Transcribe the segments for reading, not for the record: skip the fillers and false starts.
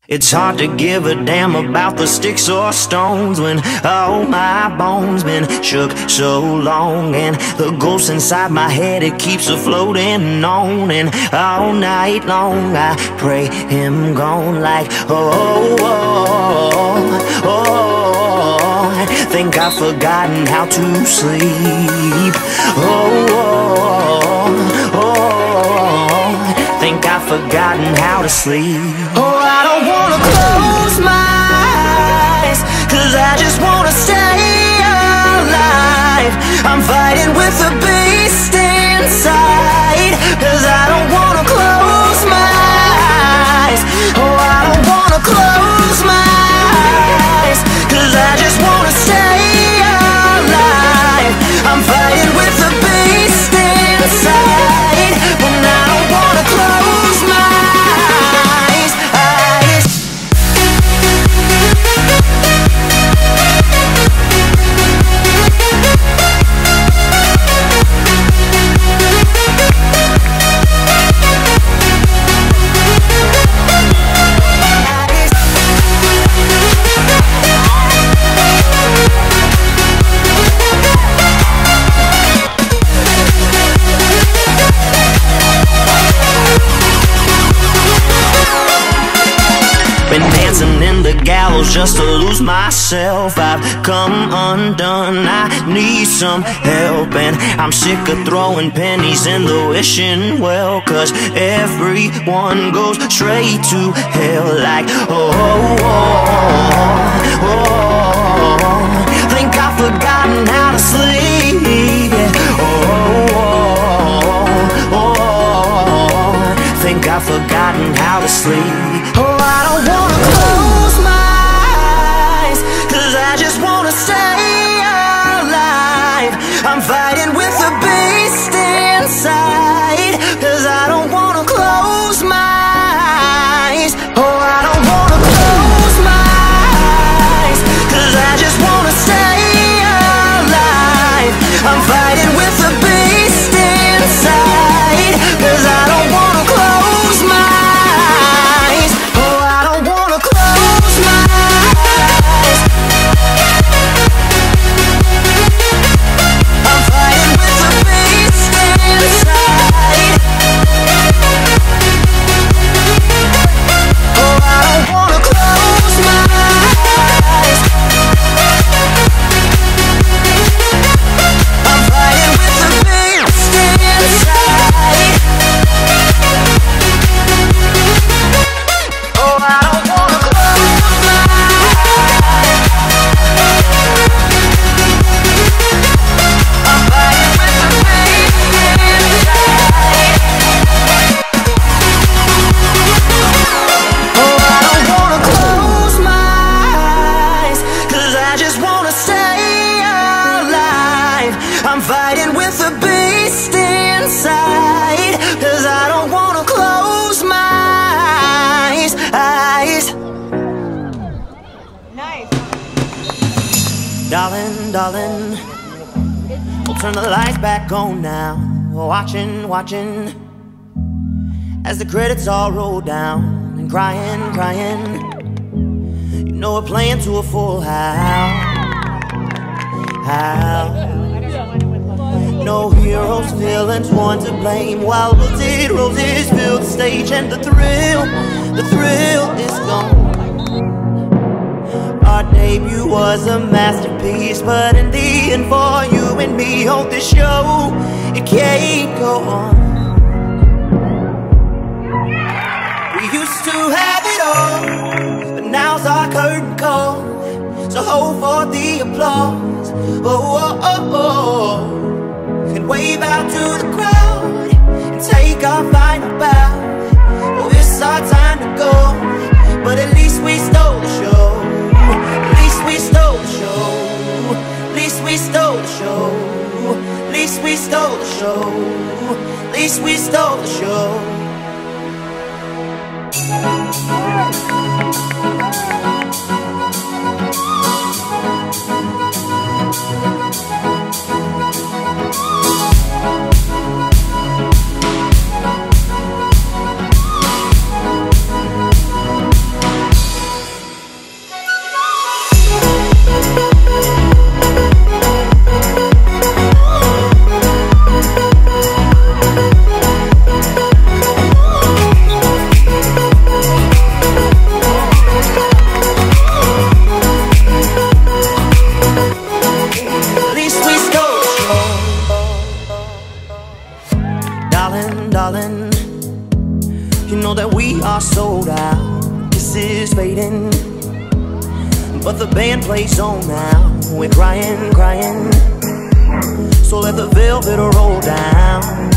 It's hard to give a damn about the sticks or stones when all my bones been shook so long, and the ghost inside my head, it keeps floating on, and all night long I pray him gone. Like oh, oh, oh, oh, think I've forgotten how to sleep. Oh, oh, oh, think I've forgotten how to sleep. Oh, I don't wanna close my eyes, 'cause I just wanna stay alive. I'm fighting with the beast inside, 'cause I don't wanna close my eyes. Oh, I don't wanna close my eyes, 'cause I just wanna stay alive. I'm fighting with the beast inside, and I don't wanna close my eyes. Been dancing in the gallows just to lose myself. I've come undone, I need some help, and I'm sick of throwing pennies in the wishing well, 'cause everyone goes straight to hell. Like oh, oh, oh, oh, think I've forgotten how to sleep. Oh, oh, oh, think I've forgotten how to sleep. Oh, I don't wanna close my eyes, 'cause I just wanna stay alive. I'm fighting with the beast inside, 'cause I don't wanna close my eyes. Oh, I don't wanna close my eyes, 'cause I just wanna stay alive. I'm fighting with the beast inside, 'cause I don't wanna close my eyes. Oh, I don't wanna close my eyes. I'm fighting with the beast inside. Oh, I don't wanna close my eyes. I'm fighting with the beast inside. Oh, I don't wanna close my eyes. I'm fighting with the beast inside. Oh, I don't wanna close my eyes, 'cause I just wanna stay alive. I'm fighting with the beast inside, 'cause I don't wanna close my eyes. Nice. Darling, darling, we'll turn the lights back on now. Watching, watching, as the credits all roll down, and crying, crying. You know we're playing to a full house. No heroes, villains, one to blame, while wilted roses fill the stage, and the thrill is gone. Our debut was a masterpiece, but in the end, for you and me on this show, it can't go on. We used to have it all, but now's our curtain call. So hold for the applause, oh, oh, oh, oh, and wave out to the crowd, and take our final bow. Oh, it's our time to go, but at least we stole the show. At least we stole the show. At least we stole the show. At least we stole the show. At least we stole the show. fading, but the band plays on now. We're crying, crying, so let the velvet roll down,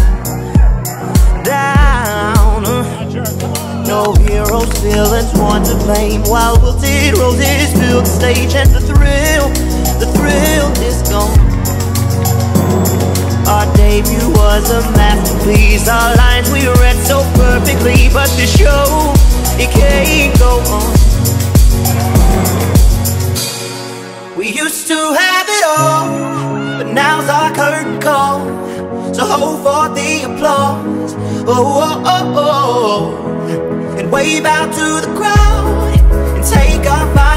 down. No heroes, villains, one to blame, while wilted roses fill the stage, and the thrill is gone. Our debut was a masterpiece, our lines we read so perfectly, but the show, it can't go on. We used to have it all, but now's our curtain call, so hold for the applause, oh, oh, oh, oh, and wave out to the crowd, and take our